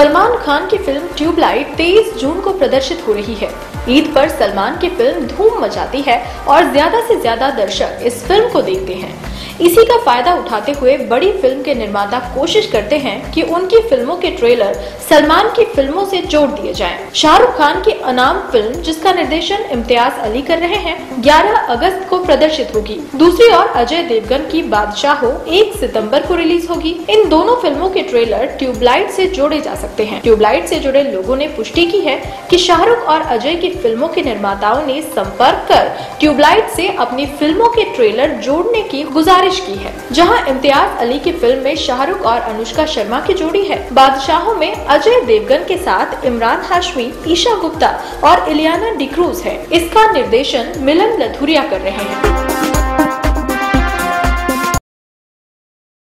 सलमान खान की film tubelight 23 जून को प्रदर्शित हो रही है। ईद पर सलमान की फिल्म धूम मचाती है और ज्यादा से ज्यादा दर्शक इस फिल्म को देखते हैं। इसी का फायदा उठाते हुए बड़ी फिल्म के निर्माता कोशिश करते हैं कि उनकी फिल्मों के ट्रेलर सलमान की फिल्मों से जोड़ दिए जाएं। शाहरुख खान की अनाम फिल्म, जिसका निर्देशन इम्तियाज अली कर रहे हैं, 11 अगस्त को प्रदर्शित होगी। दूसरी ओर अजय देवगन की बादशाहो 1 सितंबर को रिलीज होगी। इन दोनों फिल्मों के ट्रेलर ट्यूबलाइट से जोड़े जा सकते हैं। ट्यूबलाइट से जुड़े लोगों ने पुष्टि की है कि शाहरुख और अजय की फिल्मों के निर्माताओं ने संपर्क कर ट्यूबलाइट से अपनी फिल्मों के ट्रेलर जोड़ने की गुजारिश की है। जहां इम्तियाज अली की फिल्म में शाहरुख और अनुष्का शर्मा की जोड़ी है, बादशाहों में अजय देवगन के साथ इमरान हाशमी, ईशा गुप्ता और इलियाना डिक्रूज है। इसका निर्देशन मिलन लथुरिया कर रहे हैं।